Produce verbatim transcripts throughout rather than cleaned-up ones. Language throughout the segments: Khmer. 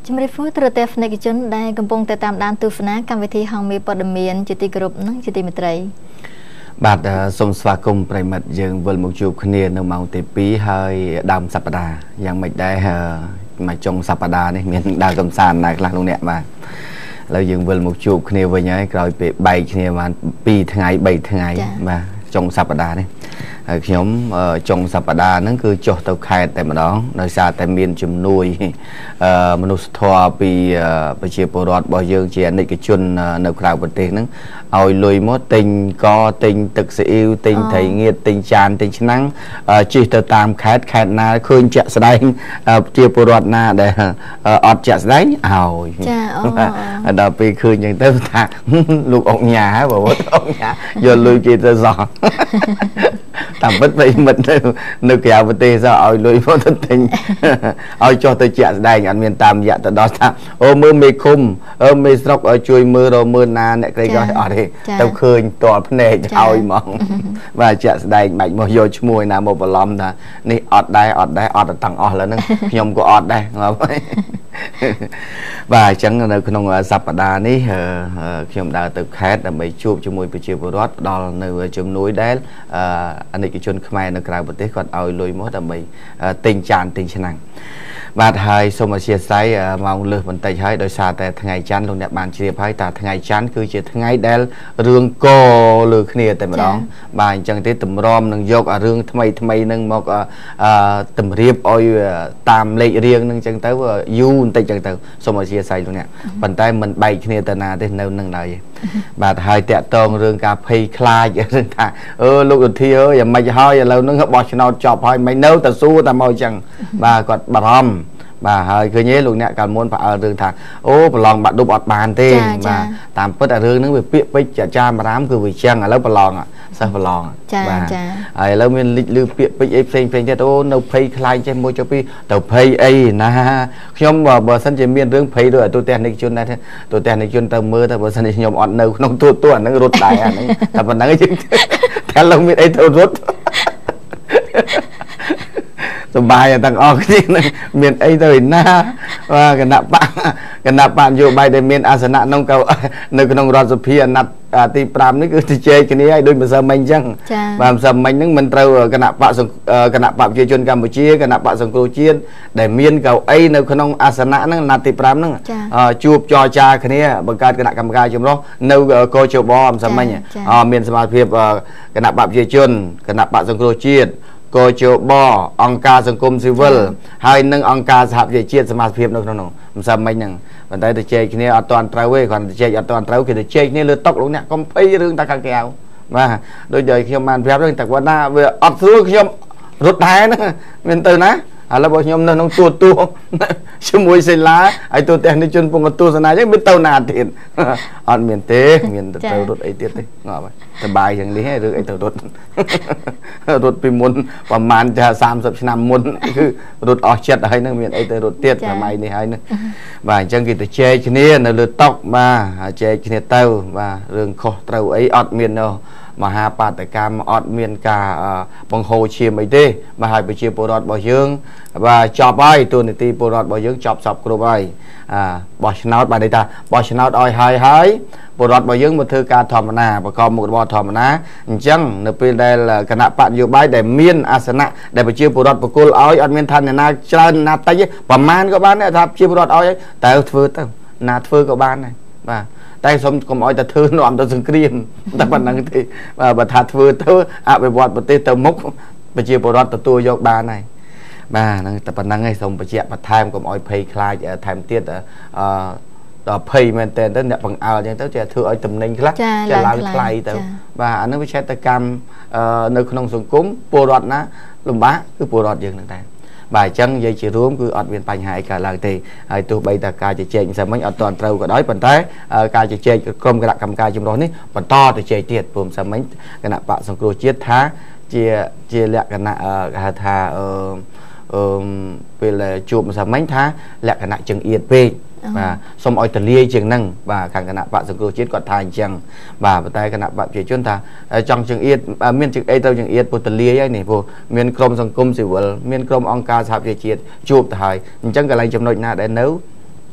Chúng tôi phối hợp với cácជនđại công bông tại tam đan tu phná cam vị thi hong mi bọt miền chỉ ti group nắng chỉ ti mệt rầy. Bạn sông sva cùng bảy mật dừng vượt một chục khnia nông màu tây pí hơi đầm sập đà, yang mệt đây mà trong sập đà này miền đà cầm sàn này là luôn nè mà. Rồi dừng vượt một chục khnia với nhau rồi bị bảy khnia mà pi tháng bảy tháng mà trong sập đà này. Nhóm trong sập đà nó cứ cho tàu khai tại mà đó nơi xa tại miền chùm nuôiមនុស្សធម៌ពីប្រជាពលរដ្ឋរបស់យើងជានិកជននៅក្រៅប្រទេសហ្នឹងឲ្យលុយមកទិញកទិញទឹកស៊ីអ៊ីវទិញត្រីងៀតទិញចានទិញឆ្នាំងជិះទៅតាមខេត្តខេត្តណាឃើញជាក់ស្ដែងប្រជាពលរដ្ឋណាដែលអត់ជាក់ស្ដែងឲ្យចាអូដល់ពេលឃើញអញ្ចឹងទៅថាលោកអុកញ៉ាបងប្អូនអុកញ៉ាយកលុយគេទៅសោះតាមពិតបីមិនទៅនៅក្រៅប្រទេសសោះឲ្យលុយមកទៅទិញឲ្យចុះទៅជាក់ស្ដែងអត់មានតាមរយៈទៅដល់ថាអូមើលមេឃុំអឺមេស្រុកឲ្យជួយមើលរមើលណាអ្នកក្រីក្រអត់ទេទៅឃើញតល់ភ្នែកឲ្យហ្មងបាទជាក់ស្ដែងបាច់មកយកឈ្មោះណាមកបន្លំថានេះអត់ដែរអត់ដែរអត់ទាំងអស់ឡើយហ្នឹងខ្ញុំក៏អត់ដែរបាទអញ្ចឹងនៅក្នុងសប្តាហ៍នេះខ្ញុំដើរទៅខេត្តដើម្បីជួបជាមួយប្រជាពលរដ្ឋផ្ដល់នៅជំនួយដែលអនិកជនខ្មែរនៅក្រៅប្រទេសគាត់ឲ្យលុយមកដើម្បីទិញចានទិញឆ្នាំងបាទហើយសូមអធិស្ឋានម៉ោងលើសបន្តិចហើយដោយសារតែថ្ងៃច័ន្ទលោកអ្នកបានជ្រាបហើយថាថ្ងៃច័ន្ទគឺជាថ្ងៃដែលរឿងកលើគ្នាតែម្ដងបាទអញ្ចឹងទេតម្រាំនឹងយកអារឿងថ្មីថ្មីនឹងមកតម្រៀបឲ្យតាមលេខរៀងនឹងអញ្ចឹងទៅយូរបន្តិចអញ្ចឹងទៅសូមអធិស្ឋានលោកអ្នកប៉ុន្តែមិនបែកគ្នាទៅណាទេនៅនឹងឡើយបាទហើយតាក់តងរឿងការភ័យខ្លាចរឿងថាអឺលោកឧទ្ធាអើយយ៉ាងម៉េចហើយឥឡូវហ្នឹងបោះឆ្នោតចប់ហើយមិននៅតែសួរតែមកអញ្ចឹងបាទគាត់បារម្ភបាទហើយឃើញទេលោកអ្នកកាលមុនផ្អើលរឿងថាអូប្រឡងបាក់ឌុបអត់បានទេបាទតាមពិតអារឿងហ្នឹងវាពាក្យពេចន៍អាចារ្យបារាមគឺវាចឹងឥឡូវប្រឡងសិស្សប្រឡងបាទហើយឥឡូវមានលិចលឺពាក្យពេចន៍អីផ្សេងផ្សេងទៀតអូនៅភ័យខ្លាចចេះមួយចុះពីទៅភ័យអីណាខ្ញុំបើសិនជាមានរឿងភ័យដូចទូទស្សនិកជនដែរទូទស្សនិកជនទៅមើលទៅបើសិនជាខ្ញុំអត់នៅក្នុងទូទូអាហ្នឹងរត់ដែរអាហ្នឹងតែប៉ុណ្្នឹងយើងតែលោកមានអីទៅរត់សបាយទាំងអស់គ្នាមានអីទៅឯណាបាទគណៈបកគណៈបកនយោបាយដែលមានអាសនៈក្នុងនៅក្នុងរដ្ឋសភាអាណត្តិទីប្រាំនេះគឺទៅជែកគ្នាឲ្យដូចម្សិលមិញអញ្ចឹងបាទម្សិលមិញហ្នឹងមិនត្រូវគណៈបកគណៈបកប្រជាជនកម្ពុជាគណៈបកសង្គ្រោះជាតិដែលមានកៅអីនៅក្នុងអាសនៈហ្នឹងអាណត្តិទីប្រាំហ្នឹងជួបចរចាគ្នាបង្កើតគណៈកម្មការចម្រុះនៅកោជបម្សិលមិញមានសមាជិកគណៈបកប្រជាជនគណៈបកសង្គ្រោះជាតិកោជបអង្គការសង្គមស៊ីវិលហើយនឹងអង្គការសហប្រជាជាតិសមាជិកនៅក្នុងនោះមិនសមមិញហ្នឹងប៉ុន្តែទៅជែកគ្នាអត់ទាន់ត្រូវទេគ្រាន់តែជែកអត់ទាន់ត្រូវគេទៅជែកគ្នាលើតុលោកអ្នកកុំភ័យរឿងតាខាងក្រៅបាទដូចតែខ្ញុំបានប្រាប់ហ្នឹងតែគាត់ណាវាអត់ស្រួលខ្ញុំរត់ដែរហ្នឹងមានទៅណាឥឡូវខ្ញុំនៅក្នុងទួទួជាមួយសិលាហើយទូទស្សនិកជនពងទស្សនាអញ្ចឹងមានទៅណាទៀតអត់មានទេមានទៅរត់អីទៀតទេងាប់ហើយសบายយ៉ាងនេះរឿងអីទៅរត់រត់ពីមុនប្រហែលចាសាមសិបឆ្នាំមុនគឺរត់អស់ចិត្តហើយនឹងមានអីទៅរត់ទៀតសម័យនេះហើយនឹងបាទអញ្ចឹងគេទៅជែកគ្នានៅលើតុបាទជែកគ្នាទៅបាទរឿងខុសត្រូវអីអត់មានមហាបាតកម្មអត់មានការបង្ហូរឈាមអីទេបាទហើយប្រជាពលរដ្ឋរបស់យើងបាទចប់ហើយទូនីតិពលរដ្ឋរបស់យើងចប់សពគ្រប់ហើយអាបោះឆ្នោតបាទន័យថាបោះឆ្នោតឲ្យហើយហើយពលរដ្ឋរបស់យើងមកធ្វើការធម្មតាប្រកបមុខរបរធម្មតាអញ្ចឹងនៅពេលដែលគណៈបកនយោបាយដែលមានអាសនៈដែលប្រជាពលរដ្ឋបកគលឲ្យអត់មានឋានៈច្រើនណាតិចប្រមាណក៏បានដែរថាប្រជាពលរដ្ឋឲ្យតែធ្វើទៅណាធ្វើក៏បានដែរបាទតែសូមកុំឲ្យតែធ្វើនាំទៅសង្គ្រាមតែប៉ុណ្្នឹងទេបាទបើថាធ្វើទៅអភិវឌ្ឍប្រទេសទៅមុខប្រជាពលរដ្ឋទទួលយកបានហើយបាទហ្នឹងតែប៉ុណ្្នឹងឯងសូមបញ្ជាក់បន្ថែមកុំឲ្យភ័យខ្លាចថែមទៀតអឺដល់ភ័យមែនតើទៅអ្នកបង្អើលអញ្ចឹងទៅចេះធ្វើឲ្យតំណែងខ្លះចាឡើងថ្លៃទៅបាទអានឹងវិឆេទកម្មនៅក្នុងសង្គមពលរដ្ឋណាលំបាកគឺពលរដ្ឋយើងនឹងដែរបាទអញ្ចឹងនិយាយជារួមគឺអត់មានបញ្ហាអីកើតឡើងទេហើយទោះបីតែការជជែកមិនស្មិញអត់ទាន់ត្រូវក៏ដោយប៉ុន្តែការជជែកក្រុមគណៈកម្មការចម្រុះនេះបន្តទៅជែកទៀតព្រមស្មិញគណៈបកសង្គ្រោះជាតិថាជាជាលក្ខណៈគេហៅថាអឺអឺពេលជួបមិនស្មិញថាលក្ខណៈចង្អៀតពេកបាទសូមឲ្យទលាយជាងហ្នឹងបាទខាងគណៈបកសង្គ្រោះជាតិគាត់ថាអញ្ចឹងបាទប៉ុន្តែគណៈបកប្រជាជនថាចង់ចង្អៀតមានចង្អីទៅចង្អៀតពុទ្ធលាយហើយនេះព្រោះមានក្រុមសង្គមស៊ីវិលមានក្រុមអង្គការសហប្រជាជាតិជួបទៅហើយអញ្ចឹងកន្លែងចំណុចណាដែលនៅត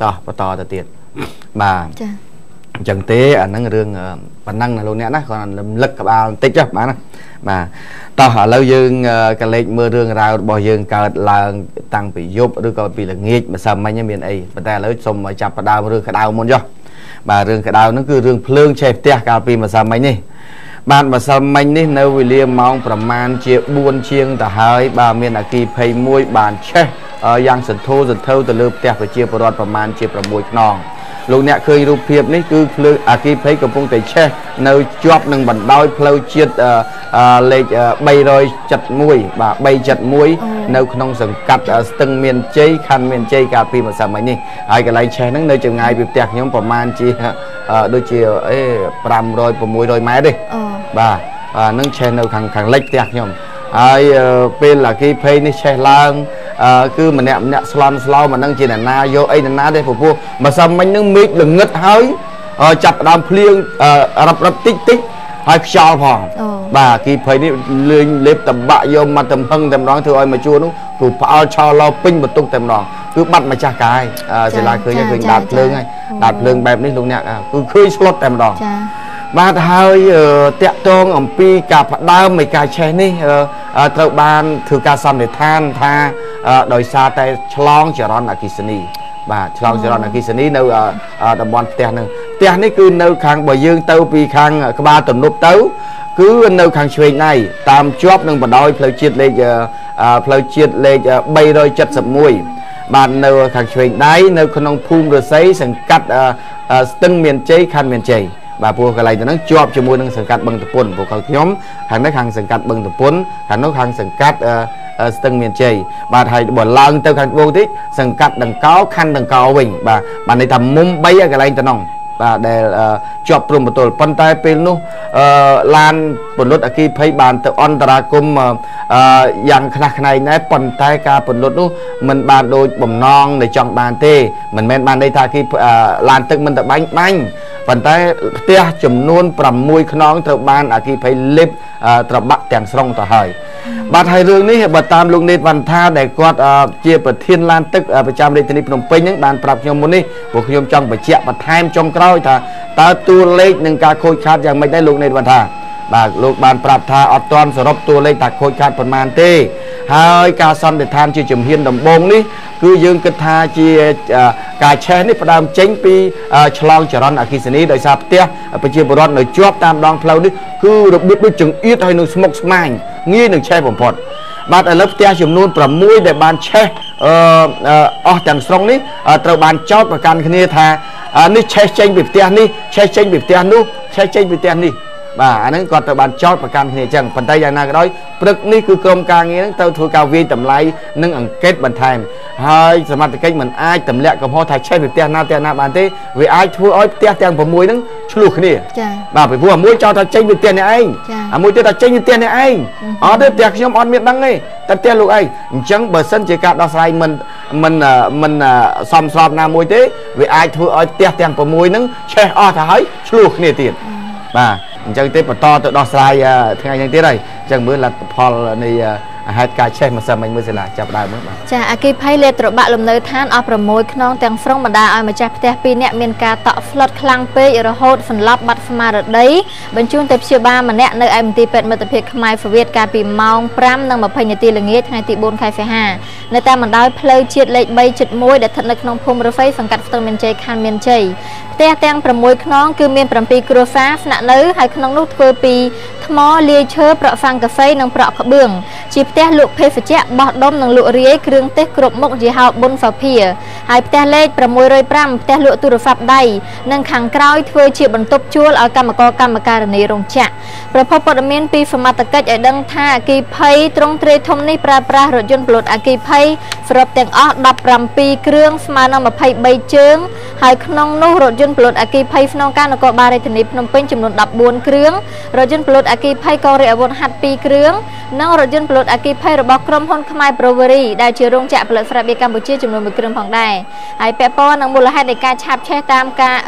ต่อปต่อตะเตียดมาจังเตะอันนั้นเรื่องปนังนะลูกเนี้ยนะcòn lựcกับเอาติ๊กจ้ะมานะมาต่อหาเรายืงกันเล็กเมื่อเรื่องราวบ่ยืงเกิดลางตั้งปียุบหรือก็ปีละงี้มาซ้ำไม่ยังมีไอ้แต่แล้วสมมาจับประดาวเรื่องกระดาวมันจ้ะมาเรื่องกระดาวนั่นคือเรื่องเพลิงเชฟเตะการปีมาซ้ำไม่นี่บ้านมาซ้ำไม่นี่ในวิลเลียมมองประมาณเจียบุญเชียงแต่หายบาเมียนอากีเพย์มวยบานเช่ยังสันโธสันเท่าแต่เลือบเตะไปเจียประรอดประมาณเจียประมวยนองลูกเนี่ยเคยรูปเพียบนี่คือเพลิงอากีเพย์กับพงแต่เช่ในจอบหนึ่งบันดอยเพลิงเชียดเลขใบรอยจัดมวยบ่าใบจัดมวยในขนมสังกัดตึงเมียนเจคันเมียนเจการปีมาซ้ำไม่นี่ไอ้กับไรแช่นั่งในจังไงปีเตะย้อมประมาณเจียโดยเจียเอ้ปรำรอยประมวยรอยไม้ดิบ่านั่งแช่ในขังขังเล็กเตะย้อมไอ้เป็นหลักที่เพย์นี่แช่ล่างคือมันเนี่ยเนี่ยสลอนสลาวมันนั่งจีนนาโยไอ้นาได้ผมพูดมาซ้ำมันนั่งมิดหรือเงือกเฮ้ยจับดามเพลียงรับรับติ๊กติ๊กให้ชาวพองบ่ากีเพย์นี่เลื่อนเล็บแต่บะโยมมาทำพังเต็มร้องเธอไอ้มาชัวนู้ถูกเอาชาวเราปิ้งบนตุ้งเต็มร้องคือบัดมาจากกายเสร็จแล้วคือยังคือดาดเพลิงไงดาดเพลิงแบบนี้ตรงเนี้ยคือคือสลดเต็มร้องบ้านเฮาเตะตรงอมปีกับดาวไม่กายแช่นี่ตระบานถือการซ้ำในท่านท่าโดยซาแต่ฉลองเจริญอากิสนีบ่าฉลองเจริญอากิสนีในตะบอนเตะหนึ่งเตะนี่คือในขังบ่ยืงเต้าปีขังกบ้าตุ่นนุบเต้าคือในขังช่วยในตามจอบหนึ่งบ่ดอยเพลย์เชียดเลยเพลย์เชียดเลยใบโดยจัดสมวยบ้านในขังช่วยในในขนมภูมิหรือไซสังกัดตึงเมียนเจคันเมียนเจบ่าพวกอะไรแต่นั้นจอบจมูกนั่งสังกัดบังตะปุ่นพวกเขาย้อมหันนักขังสังกัดบังตะปุ่นหันนักขังสังกัดตึงเมียนเจบ่าไทยบ่ลังเต้าขังโบติสังกัดดังเก้าขันดังเก้าวิ่งบ่าบ่าในทำมุมใบอะไรแต่น้องบ่าได้จอบปรุงประตูปันไตเป็นนู้ลานปนรถอากีเพย์บานเตออันตรากุมอย่างขนาดไหนนะปันไตการปนรถนู้มันบานโดยบ่มนองในจังบานเต้มันแม่นบานในทากีลานตึกมันแต่บังบังปันไตเตี้ยจำนวนปรำมวยขนองเตอบานอากีเพย์เล็บตระบักแต่งสรงต่อหอยบาดไทยเรื่องนี้บาดตามลุงเนตวันท่าได้กอดเจียประเทียนลานตึกประจำในธนิพนมเปญยังบานปรับยมมุนี่พวกยมจังไปเจียบัดไทม์จงกล้าวท่าตาตัวเล็กหนึ่งการโคชาดยังไม่ได้ลุงเนตวันท่าบาดลูกบานปรับท่าอดตอนสรบตัวเล็กตักโคชาดประมาณเต้หายการซ้ำเด็ดทานจีจุ่มเฮียนดำบงนี่คือยืงกระทาจีการแชร์นี่ประดามเจ๊งปีฉลองจรอนอากิสนีโดยซาเตียไปเจียบรอดในจอบตามดองเพลานี่คือระเบิดด้วยจึงอีทให้หนึ่งสมกสมายงี้หนึ่งแช่ผมพอดบาดเล็บเตี้ยจำนวนประมุยแต่บานแช่เอ่อเอ่ออ๋อแต่งสรงนี้ตระบานจอดประกันคณีธานี่แช่เจงบิบเตี้ยนี่แช่เจงบิบเตี้ยนู้แช่เจงบิบเตี้ยนี่บ่าอันนั้นก่อนตระบานจอดประกันคณีจังปันไตยานาก็ร้อยปรึกนี่คือกรมการเงินเต้าถูกกาวีตำไลนึ่งอังเกตบันไทม์ให้สมัติเกตเหมือนไอ้ตำเละกับพ่อไทยแช่บิบเตี้ยนาเตี้ยนาบานเต้วิไอ้ทั่วอ้อยเตี้ยเตี้ยประมุยนั้นชลุกนี่บ่าไปพวกมวยจอดเจงบิบเตี้ยนี่เองมวยเตี้ยเจงบิบเตี้ยนี่เองอ๋อเตี้ยขยมอ่อนเมียดังนี่แต่เตี้ยลูกไอ้จังเบอร์เซนเจการดอสไลมันมันมันซ้อมซ้อมนามวยเต้วิไอ้ทั่วอ้อยเตี้ยเตี้ยประมุยนั้นแช่อ้อถ่ายชลุกนี่เตี้ยบ่าจังเต้ปต่อตัวดอสไลทั้งไงยังเต้ได้จังเมื่อหลักพอในเหตุการณ์เช่นมาสมัยเมื่อเสร็จจับได้เมื่อไหร่จ้าอากีไพ่เลตรบะลมเนยท่านเอาประมวยขนองแต่งฟรองบรรดาเอามาจากแต่ปีเนี่ยมีการต่อฟลอดคลังเปย์ระหดฝันลับบัดสมาร์ดได้บรรจุเต็มเชื่อบ้ามันเนี่ยในไอมตีเป็ดมาตะเพียกขมายฟเวตการปีเมาปรำนั่งมาพยตีละเงี้ยทางตีบนไข่ไฟห้าในแต่มันได้เพลย์เฉียดเล็กใบจุดมวยเด็ดทันในขนมพมรถไฟสังกัดตะเมียนใจคันเมียนใจแต่แต่งประมวยขนองคือเมียนประปีกรัวฟ้าขณะนี้ให้ขนมลูกเทอปีทมอเลียเชอร์ประฟังกาแฟนังประขบื้องจีบแต่ลูกเพฟเจบอดดมนังลุเรียเครื่องเตะกรบมกจีฮาวบนฝาเพียหายแต่เล็กประมวยรอยปรำแต่ลุตุรฟับได้นังขังกล้าวเทอจีบบรรทบชัวเอากรรมกรกรรมการในโรงจะประพบปรมีนปีฟมาตะกัดไอดังท่ากีไพตรงเตรทมในปราปรารถยนต์ปลดอากีไพฟรบแต่งออกดับปรำปีเครื่องสมานมาไพใบเจิงหายขนองนูรถยนต์ปลดอากีไพฟนองการนกบาริธนิพนมเป็นจำนวนดับบวนเครื่องรถยนต์ปลดอากีไพกอริอวนหัดปีเครื่องนั่งรถยนต์ปลดอากีไพระบบกรมพลขมายโปรเวอรี่ได้เชื้อโรงแจกผลิตฟราเบกัมพูชีจำนวนมีเครื่องผ่องได้ไอแปะป้อนังมูลให้ในการชับแช่ตามการช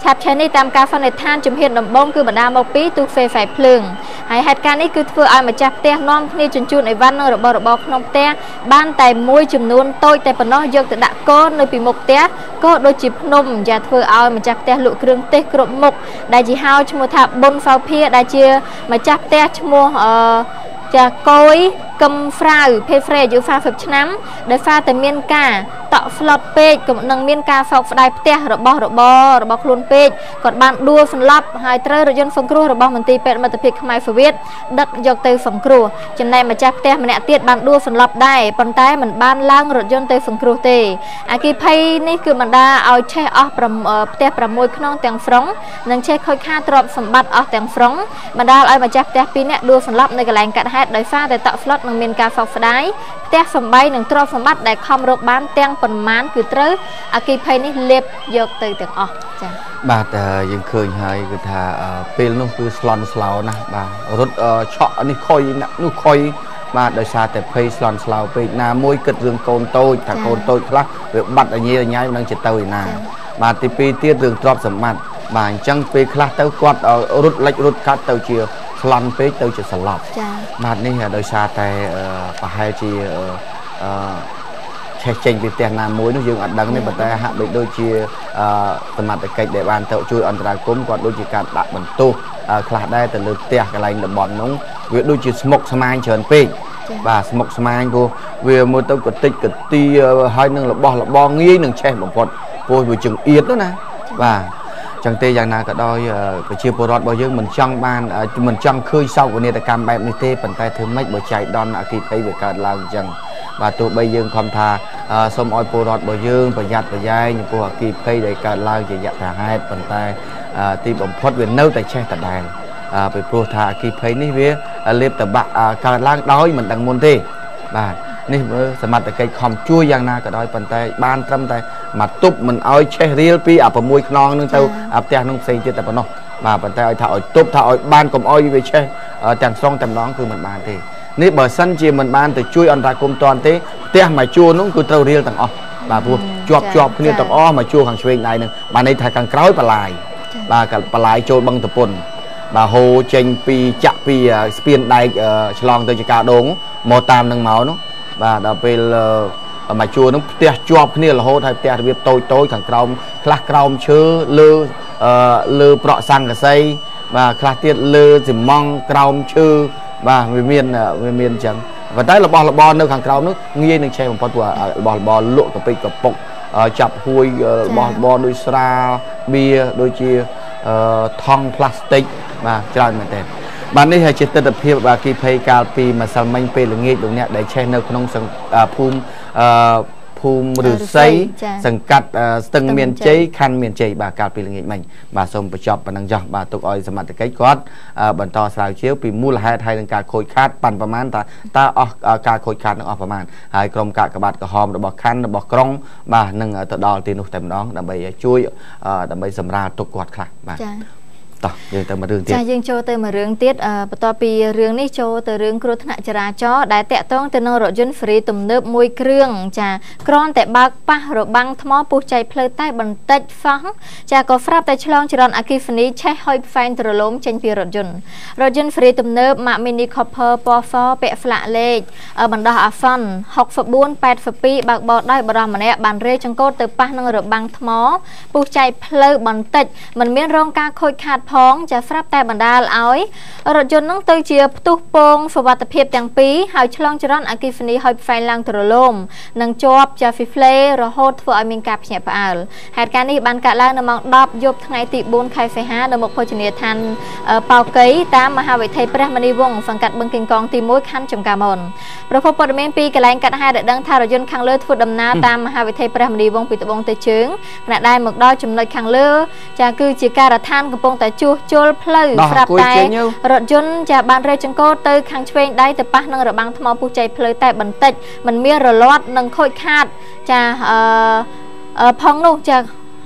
ថាប់ឆេះនេះតាមការសន្និដ្ឋានជំហានដំបូងគឺបណ្ដាមកពីទូហ្វេហ្វៃភ្លើងហើយហេតុការណ៍នេះគឺធ្វើឲ្យម្ចាស់ផ្ទះនាំគ្នាជញ្ជូនអីវ៉ាន់និងរបស់របរក្នុងផ្ទះបានតែមួយចំនួនតូចតែប៉ុណ្ណោះយកទៅដាក់កូននៅពីមុខផ្ទះក៏ដូចជាភ្នំយ៉ាធ្វើឲ្យម្ចាស់ផ្ទះលក់គ្រឿងទេសគ្រប់មុខដែលជាហៅឈ្មោះថាបុនហ្វៅភាដែលជាម្ចាស់ផ្ទះឈ្មោះអឺចាកុយកឹមហ្វ្រាវភេហ្វ្រេអាយុសាសិបឆ្នាំដែលសារតែមានការតក់ស្លុតពេកនឹងមានការសោកស្ដាយផ្ទះរបស់របររបស់ខ្លួនពេកគាត់បានដួលសន្លប់ហើយត្រូវរថយន្តសង្គ្រោះរបស់មន្ទីរពេទ្យមិត្តភាពខ្មែរសូវៀតដឹកយកទៅសង្គ្រោះចំណែកម្ចាស់ផ្ទះម្នាក់ទៀតបានដួលសន្លប់ដែរប៉ុន្តែមិនបានឡើងរថយន្តទៅសង្គ្រោះទេអគ្គិភ័យនេះគឺបណ្ដាឲ្យឆេះអស់ផ្ទះប្រាំមួយខ្នងទាំងស្រុងនិងឆេះខូចខាតទ្រព្យសម្បត្តិអស់ទាំងស្រុងបណ្ដាលឲ្យម្ចាស់ផ្ទះពីរនាក់ដួលសន្លប់នៅកន្លែងកាត់ហេតុដោយសារតែតក់ស្លុតនិងមានការសោកស្ដាយផ្ទះសំបីនិងទ្រព្យសម្បត្តិដែលខំរកបានទាំងប៉ុន្មានគឺត្រូវអគ្គិភ័យនេះលេបយកទៅទាំងអស់ចា៎បាទយើងឃើញហើយគឺថាពេលនោះគឺស្លន់ស្លោណាស់បាទរត់ឆក់នេះខុយនោះខុយបាទដោយសារតែភ័យស្លន់ស្លោពេកណាមួយគិតរឿងកូនតូចថាកូនតូចខ្លះវាបាត់អញ្ញាអញ្ញាយមិនដឹងទៅទៅឯណាបាទទីពីរទៀតរឿងទ្រព្យសម្បត្តិបាទអញ្ចឹងពេលខ្លះទៅគាត់រត់លិចរត់កាត់ទៅជាស្លន់ពេកទៅជាស្លាប់ចា៎បាទនេះដោយសារតែប្រហែលជាអឺឆេះចេញពីផ្ទះណាមួយនោះយើងអត់ដឹងទេប៉ុន្តែហាក់បីដូចជាសមត្ថកិច្ចដែលបានទៅជួយអន្តរាគមន៍គាត់ដូចជាការដាក់បន្ទោសខ្លះដែរទៅលើផ្ទះកន្លែងតំបន់នោះវាដូចជាស្មុកស្មាញច្រើនពេកបាទស្មុកស្មាញព្រោះវាមើលទៅកតិចកទីហើយនឹងរបស់របរងាយនឹងឆេះបំផុតព្រោះវាចង្អៀតនោះណាបាទចឹងទេយ៉ាងណាក៏ដោយប្រជាពលរដ្ឋរបស់យើងមិនចង់បានមិនចង់ឃើញសោកនាដកម្មបែបនេះទេប៉ុន្តែធ្វើម៉េចបើចៃដន្យអគិភ័យវាកើតឡើងអញ្ចឹងបាទទោះបីយើងខំថាសូមឲ្យពលរដ្ឋរបស់យើងប្រយ័ត្នប្រយែងចំពោះអគិភ័យដែលកើតឡើងជាយថាហេតុប៉ុន្តែទីបំផុតវានៅតែឆេះដដែលពីព្រោះថាអគិភ័យនេះវាលេបតបាក់កើតឡើងដោយមិនដឹងមុនទេបាទនេះមើលសមត្ថកិច្ចខំជួយយ៉ាងណាក៏ដោយប៉ុន្តែបានត្រឹមតែមកទប់មិនឲ្យឆេះរៀលពីអា៦ខ្នងនឹងទៅផ្ទះនឹងផ្សេងទៀតតែប៉ុណ្ណោះបាទប៉ុន្តែឲ្យថាឲ្យទប់ថាឲ្យបានកុំឲ្យវាឆេះទាំងស្រុងតែម្ដងគឺមិនបានទេនេះបើសិនជាមិនបានទៅជួយអន្តរាគមន៍តាន់ទេផ្ទះមួយជួរនោះគឺត្រូវរៀលទាំងអស់បាទព្រោះជាប់ជាប់គ្នាទាំងអស់មួយជួរខាងឆ្វេងដៃនឹងបានន័យថាខាងក្រោយបលាយបាទបលាយចូលបឹងតពុនបាទហូរចេញពីចាក់ពីស្ពានដែកឆ្លងទៅជាការដងមកតាមនឹងមកនោះបាទដល់ពេលមួយជួរនោះផ្ទះជាប់គ្នារហូតហើយផ្ទះរបៀបតូចតូចខាងក្រោមខ្លះក្រោមឈើលើលើប្រក់សង្កសីបាទខ្លះទៀតលើស៊ីម៉ង់ក្រោមឈើបាទវាមានវាមានអញ្ចឹងប៉ុន្តែរបស់របរនៅខាងក្រោមនោះងាយនឹងឆេះបំផុតព្រោះរបស់របរលក់កពិចកពុកចាប់ហួយរបស់របរដូចស្រាបៀដូចជាថង់ផ្លាស្ទិកបាទច្រើនមែនទែនបាទនេះជាទស្សនវិជ្ជាអគ្គិភ័យកាលពីម្សិលមិញពេលល្ងាចលោកអ្នកដែលឆេះនៅក្នុងភូមិអឺភូមិឫស្សីសង្កាត់ស្ទឹងមានជ័យខណ្ឌមានជ័យបាទកាលពីល្ងាចមិញបាទសូមបញ្ចប់ប៉ុណ្ណឹងចុះបាទទុកឲ្យសមត្ថកិច្ចគាត់បន្តស្រាវជ្រាវពីមូលហេតុហើយនឹងការខូចខាតប៉ាន់ប្រមាណតើតើអស់ការខូចខាតនឹងអស់ប្រមាណហើយក្រុមកាកបាទក្រហមរបស់ខណ្ឌរបស់ក្រុងបាទនឹងទៅដល់ទីនោះតែម្ដងដើម្បីជួយដើម្បីសម្រាលទុកគាត់ខ្លះបាទតោះយើងទៅមករឿងទៀតចាយើងចូលទៅមករឿងទៀតបន្ទាប់ពីរឿងនេះចូលទៅរឿងគ្រោះថ្នាក់ចរាចរណ៍ដែលតាក់ទងទៅនឹងរថយន្តហ្វ្រីទំនើបមួយគ្រឿងចាគ្រាន់តែបើកប៉ះរបាំងថ្មពុះចៃផ្លូវតែបន្តិចសោះចាក៏ស្រាប់តែឆ្លងចរន្តអគ្គិសនីឆេះហុយផ្សែងត្រឡោមចេញពីរថយន្តរថយន្តហ្វ្រីទំនើប Mack Mini Cooper ពណ៌សពាក់ស្លាកលេខបណ្ដោះអាសន្នហុកបួនប៉ែតពីរបើកបរដោយបរិសម្នាក់បានរេចង្កូតទៅប៉ះនឹងរបាំងថ្មពុះចៃផ្លូវបន្តិចមិនមានរងការខូចខាតផងចាស្រាប់តែបណ្ដាលឲ្យរថយន្តនឹងទៅជាផ្ទុះពងសុវត្ថិភាពទាំងពីរហើយឆ្លងចរន្តអគ្គិសនីហុយផ្សែងឡើងត្រឡោមនិងជាប់ចាហ្វីហ្វ្លេរហូតធ្វើឲ្យមានការភ្ញាក់ផ្អើលហេតុការណ៍នេះបានកើតឡើងនៅម៉ោងដប់យប់ថ្ងៃទីបួនខែសីហានៅមុខភោជនីយដ្ឋានប៉ោកីតាមមហាវិថីព្រះមនីវង្សសង្កាត់បឹងកេងកងទីមួយខណ្ឌចំការមនប្រភពព័ត៌មានពីកន្លែងកាត់ហេតុដែលដឹងថារថយន្តខាងលើធ្វើដំណើរតាមមហាវិថីព្រះមនីវង្សពីត្បូងទៅជើងខណៈដែលមកដល់ចំណុចខាងលើចាគឺជាការដ្ឋានកំពុងតែជួសជុលផ្លូវស្រាប់តែរថយន្តចាបានរេចង្កូតទៅខាងឆ្វេងដៃទៅប៉ះនឹងរបាំងថ្មពុះចៃផ្លូវតែបន្តិចមិនមានរលាត់និងខូចខាតចាអឺផងនោះចាហ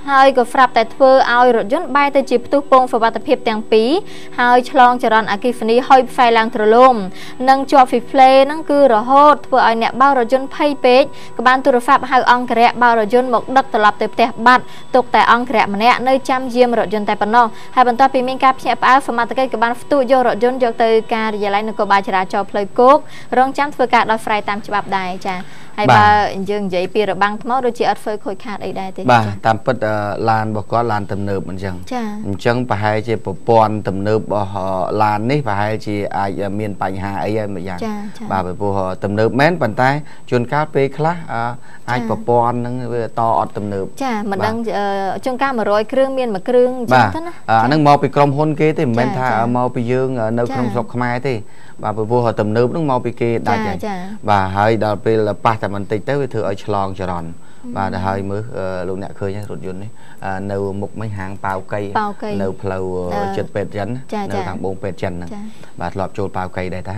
hơi có phạt tại thưa ao rồi dân bay tới chip tu pong và tập hiệp tiếng pí hơi chlong cho ron akifani hơi phai lang trôi lôm nâng cho phi play nâng cư rồi hốt vừa ai nè bao rồi dân pay page các bạn tu pháp hai ông kẹt bao rồi dân một đất tập tập tẹp bát tục tại ông kẹt mà nè nơi chăm diêm rồi dân tại phần nọ hai bên toa pin minh cáp nhẹ áo và mặt cái các bạn tu vô rồi dân vô từ ca giờ lại nó có bài trả cho play cốt rong chăm vừa cả đôi phai tam chập đài cha hay ba dương dậy pi rồi băng máu đôi chị ớt phơi khôi khát ấy đây thế bà tam pất lan bọc có lan tầm nợp mình chẳng chẳng phải hai chị bộ pon tầm nợp họ lan ní phải hai chị ai miền Pành Hà ấy mà dạng bà phải bộ họ tầm nợp mến bàn tay chuyên cát pe khá ai bộ pon nó to tầm nợp chà mình đang trong ca mà rồi kêu miền mà kêu bà nó mau bị crom hôn kia thì mình tha mau bị dương nơi không sọc mai thì bà phải bộ họ tầm nợp nó mau bị kia đại và hai đó là baแต่มันติดเต้ไปถือเอาฉลองฉลองvà đã hơi mới lúc nãy khơi nhá rụt dùn đấy nấu một mấy hàng bao cây nấu phèo chật bệt chấn nấu thằng bông bệt chấn và lọp trôi bao cây đây ta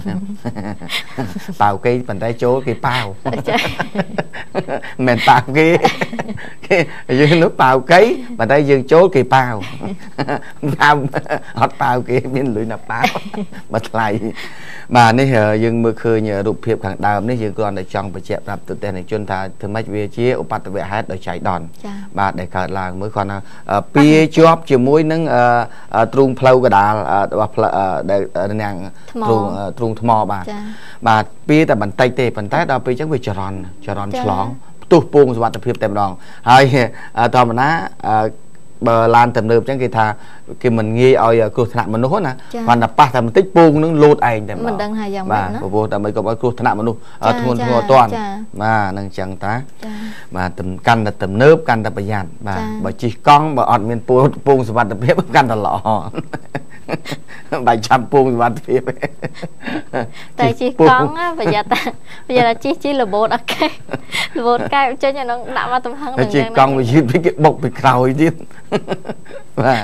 bao cây bàn tay chỗ cái bao mền bao kia dương nước bao cây bàn tay dương chỗ cái bao bao hot bao kia miếng lưỡi nạp bao bật lại mà này dương mưa khơi nhờ đục hiệp hàng đào này dương còn để trong phải chẹp đạp tự tên này chuyên thà thứ mấy về chia ốp bát về hết để chạy đòn và để cả là mới còn pia chop chiều muối nâng trung phâu cái đà để nàng trung trung thò bà bà pia tại bàn tay tê bàn tay đó pia chắc về tròn tròn lóng tu pung rồi tập hiệp tèm đòn hay tao mà ná bờ lan tầm nợp chẳng cái thà khi mình nghi oi cột thạch mình nó nè hoàn là ba thằng tích pung nó lột ảnh tèm mình đang hai dòng mà vô tầm mấy có cột thạch mình nó thôn thua toàn mà năng chẳng ta mà tầm căn là tầm nớp căn là bây giờ mà bởi chỉ con bởi ọt miền pung pung rồi tập hiệp căn là lọ bài trăm pung rồi tập hiệp tại chỉ con á bây giờ ta bây giờ là chỉ chỉ là bột ok bột cái cho nhà nó đã vào tầm hăng chỉ con bị bị cái bọc bị khâu chứ và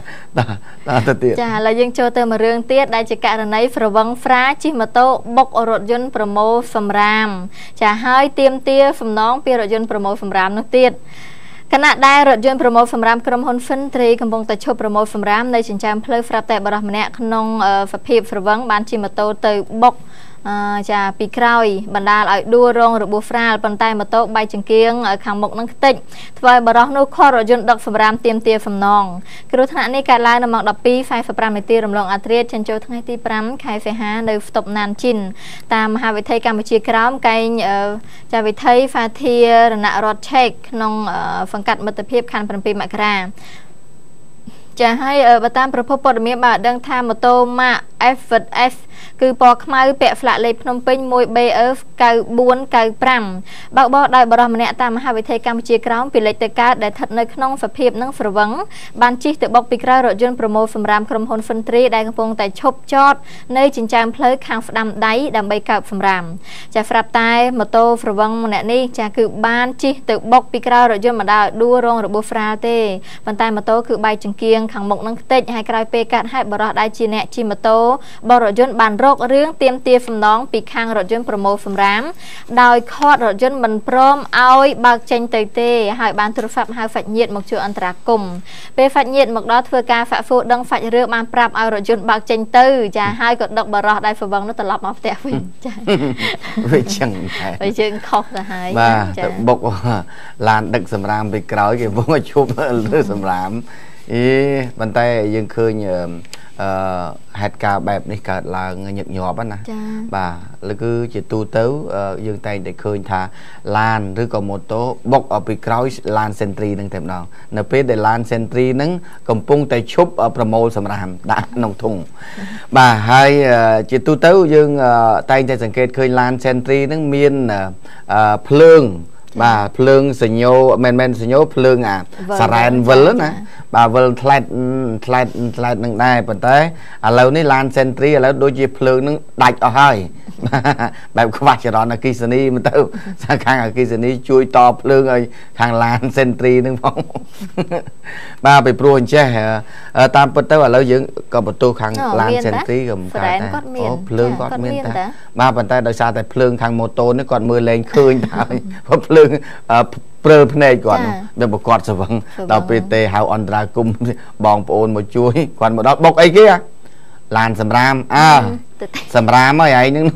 chà là dân cho tôi mà riêng tiết đại chỉ cả là nấy phải vâng phá chỉ mà tô bọc ở rột dân promo phẩm ram chà hai tiêm tia phẩm nón pi rột dân promo phẩm ram nó tiếtขณะได้รถยนต์โปรโมทสำรามกรมฮอนฟินทรีกำลังแต่ชอบโปรโมทสำรามในสินจามเพลย์ฟราแต่บรมเนี่ยขนมฝักพีบฝักวังบานชิมาโตเตยบกจะปีคราวบรรดาเอาดูโรงระบุฟราปันไตมาโตใบจังเกียงขังหมกนังติดทว่าบรมนุข้อรถยนต์ดอกสำรามเตรียมเตียฝนองกรุธนาในการไล่นำมักดับปีไฟฝาปรามในตีรำลองอัตเรียเชนโจทั้งไอตีปรามไข่ไฟหาในตบนานจินตามมหาวิทยาลัยการบัญชีกรามไกจะวิทยาฟาเทียรณรถเช็คนองฟังกัดมัตเพียบคันปรปีมะกราจะให้ประตามประพบปรมีบาดังทามโตมาเอฟเอฟคือปอกมาเปะฝละเลยพนมเป็นมวยเบเอฟเกาบุนเกาปรำบางบ่อได้บรมเนี่ยตามมหาวิทยาลัยการบัญชีกรามปิเลตเตกาได้ถัดในขนมฝาเพียบนั่งฝวังบันจีตบอกปีกรารถยนต์โปรโมทสำรามกรมฮอนฟินทรีได้กระพงแต่ชบจอดในจินจามเพลย์คางดำได้ดำใบเก่าสำรามจะฝรับตายมโตฝวังเนี่ยนี่จะคือบ้านจีตบอกปีกรารถยนต์มาได้ดูโรงระบบฟราเต้บันตายมโตคือใบจังเกียงขังหมกนั่งเตะให้กลายเปกัดให้บรอได้จีเนจีมโตบรถยนต์บานโรคเรื่องเตรียมเตียฝนน้องปีคางรถยนต์โปรโมทสำรามโดยคอดรถยนต์มันพร้อมเอาบางเจนเตยเต้ให้บานโทรศัพท์ให้ฝัดเงียดหมกจูอันตรากลมเปฝัดเงียดหมกดอเพื่อการฝัดฟูดังฝัดเรือมาปรับเอารถยนต์บางเจนเตยจะให้กดดอกบรอได้ฝนบังนั่นตลอดมาเตะวิ่งไปจังไปจังคอกจะให้มาบอกว่าลานดึกสำรามไปกล่าวกี่พวกชุบเรือสำรามอีบันไดยังเคยเนี่ยเหตุการณ์แบบนี้เกิดlà nhật nhọp á nè bà là cứ chỉ tu tấu dương tay để khơi thà lanឬក៏ម៉ូតូបុកពីក្រោយឡានសេនទ្រីនឹងតែម្ដងនៅពេលដែលឡានសេនទ្រីនឹងកំពុងតែឈប់ប្រមូលសម្រាប់ដាក់ក្នុងធុងបាទហើយជាទូទៅយើងតែងតែសង្កេតឃើញឡានសេនទ្រីនឹងមានភ្លើងbà phượng sờ nhô men men sờ nhô phượng à saren vân á bà vân thlet thlet thlet nâng đai bận tới à lâu ní lan sentry à lâu đôi chi phượng nâng đạch ở hơiแบบก็ว่าจะรอนะกิสนีมันเต้าสักครั้งอะกิสนีช่วยตอบเรื่องไอ้ทางลานเซนตรีนึงพ้องมาไปปลุกเช่ตามประตูว่าเรายังก็ประตูทางลานเซนตรีกับการแต่โอ้เพลิงก็เมียนแต่มาปัจจัยโดยซาแต่เพลิงทางโมโตนี่ก่อนมือแรงคืนเพราะเพลิงព្រើភ្នែកគាត់វាប្រកាសស្វឹងដល់ពេលទេហៅអន្តរាគមបងប្អូនមកជួយគាត់មកដល់បុកអីគេឡានសម្រាមអើសម្រាមហើយឯងហ្នឹង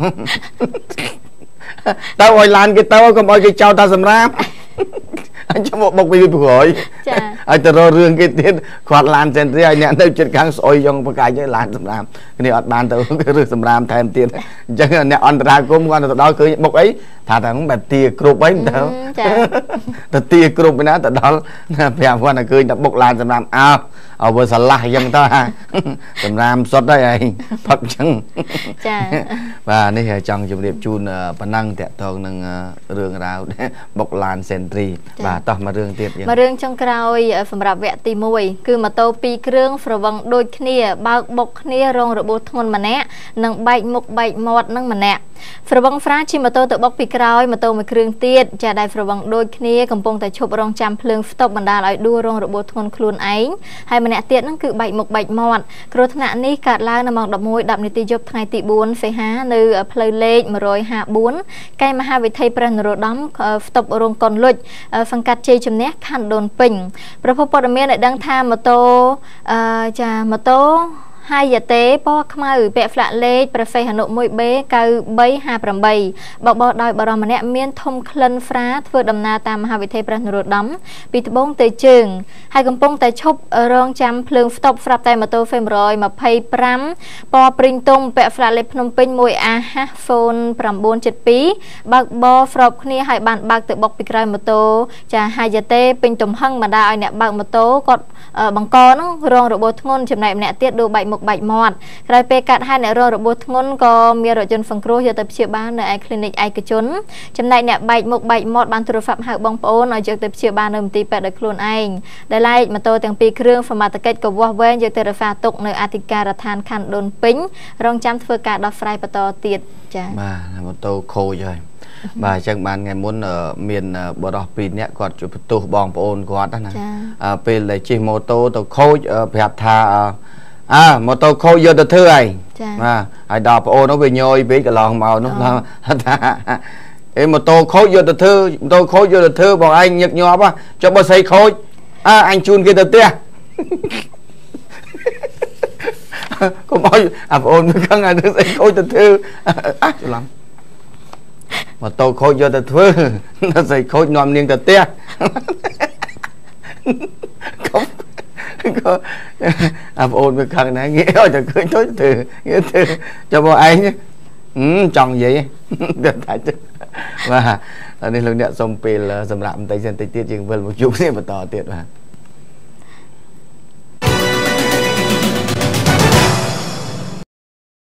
ទៅឲ្យឡានគេទៅកុំឲ្យគេចោលថាសម្រាមអញចាំមកបុកពីប្រក្រោយចាឲ្យទៅរករឿងគេទៀតគាត់ឡានសេនទ្រីឲ្យអ្នកនៅចិត្តខាងស្អុយយ៉ងបកាច់ឲ្យឡានសម្រាមគ្នាអត់បានទៅឬសម្រាមថែមទៀតអញ្ចឹងអ្នកអន្តរាគមគាត់ទៅដល់ឃើញបុកអីថាតែហ្នឹងបែបទាគ្រប់អីទៅចាទៅទាគ្រប់ឯណាទៅដល់ប្រាប់គាត់ថាឃើញតែបុកឡានសម្រាមអើឲ្យវាឆ្លាស់អញ្ចឹងទៅសម្រាមសុទ្ធហើយឯងផឹកអញ្ចឹងចាបាទនេះចង់ជម្រាបជូនប៉ុណ្ណឹងតកតងនឹងរឿងរ៉ាវបុកឡានសេនទ្រីបាទតោះមករឿងទៀតមករឿងចុងក្រោយសម្រាប់វគ្គទីមួយគឺម៉ូតូពីរគ្រឿងស្រវឹងដូចគ្នាបើកបុកគ្នារងរបួសធ្ងន់ម្នាក់និងបែកមុខបែកមាត់នឹងម្នាក់ស្រវឹងហ្វ្រាជិះម៉ូតូទៅបុកពីក្រោយម៉ូតូមួយគ្រឿងទៀតចាដែលស្រវឹងដូចគ្នាកំពុងតែឈប់រងចាំភ្លើងស្តុបបណ្ដាលឲ្យដួលរងរបួសធ្ងន់ខ្លួនឯងហើយម្នាក់ទៀតហ្នឹងគឺបែកមុខបែកមាត់គ្រោះថ្នាក់នេះកើតឡើងនៅម៉ោងដប់មួយដប់នាទីយប់ថ្ងៃទីបួនសីហានៅផ្លូវលេខមួយរយហាសិបបួនកែមហាវិថីព្រះនរោត្តមផ្ទប់រោងកុនលុចសង្កាត់ជ័យជំនះខណ្ឌដូនពេញប្រភពព័ត៌មានឲ្យដឹងថាម៉ូតូអឺចាម៉ូតូហាយតេពណ៌ខ្មៅពាក់ផ្លាកលេខប្រសេះអនុ មួយបេ កៅបីហាប្រាំបី បបោដោយបរិមម្នាក់មានធំក្លិនហ្វ្រាធ្វើដំណើរតាមមហាវិថីព្រះនរោត្តមពីត្បូងទៅជើងហើយកំពុងតែឈប់រងចាំភ្លើងស្តុបស្រាប់តែម៉ូតូ ហ្វេម មួយម្ភៃប្រាំ ពណ៌ព្រីងទុំពាក់ផ្លាកលេខភ្នំពេញ មួយ អា ហាស ហ្វូន ៩៧២ បើកបរស្របគ្នាហើយបានបើកទៅបុកពីក្រោយម៉ូតូចាហាយតេពេញទំហឹងបណ្ដាឲ្យអ្នកបើកម៉ូតូគាត់បង្កហ្នឹងរងរបួសធ្ងន់ចំណែកម្នាក់ទៀតដួលបែកមុខបែកមាត់ក្រោយពេលកាត់ហើយអ្នករងរបួសធ្ងន់ក៏មានរថយន្តសង្គ្រោះយកទៅព្យាបាលនៅឯ clinic ឯកជនចំណែកអ្នកបែកមុខបែកមាត់បានទូរស័ព្ទហៅបងប្អូនឲ្យយកទៅព្យាបាលនៅមន្ទីរពេទ្យដោយខ្លួនឯងដែលឡែកម៉ូតូទាំងពីរគ្រឿងសមត្ថកិច្ចក៏វាស់វែងយកទៅរក្សាទុកនៅអធិការដ្ឋានខណ្ឌដូនពេញរងចាំធ្វើការដោះស្រាយបន្តទៀតចា៎បាទម៉ូតូខូចហើយបាទអញ្ចឹងបានថ្ងៃមុនមានបរិសុទ្ធពីរនាក់គាត់ជួយបន្ទោសបងប្អូនគាត់ណាពេលដែលជិះម៉ូតូទៅខូចប្រាប់ថាអើម៉ូតូខូចយកទៅធ្វើហើយបាទហើយដល់ប្អូននោះវាញយពេកកន្លងមកនោះថាអេម៉ូតូខូចយកទៅធ្វើម៉ូតូខូចយកទៅធ្វើបងឯងញឹកញាប់ចុះបើស្អីខូចអើអញជូនគេទៅផ្ទះកុំឲ្យអាប្អូនវាខឹងអាស្អីខូចទៅធ្វើអះច្រឡំម៉ូតូខូចយកទៅធ្វើស្អីខូចនាំនាងទៅផ្ទះកុំក៏អាប្អូនវាខឹងណាងាយឲ្យតែឃើញទៅធ្វើងាយធ្វើចាំបងឯងចង់និយាយតែថាបាទនេះលោកអ្នកសុំពេលសម្រាប់បន្តិចសិនតិចទៀតយើងវិលមកជួបគ្នាបន្តទៀតបាទ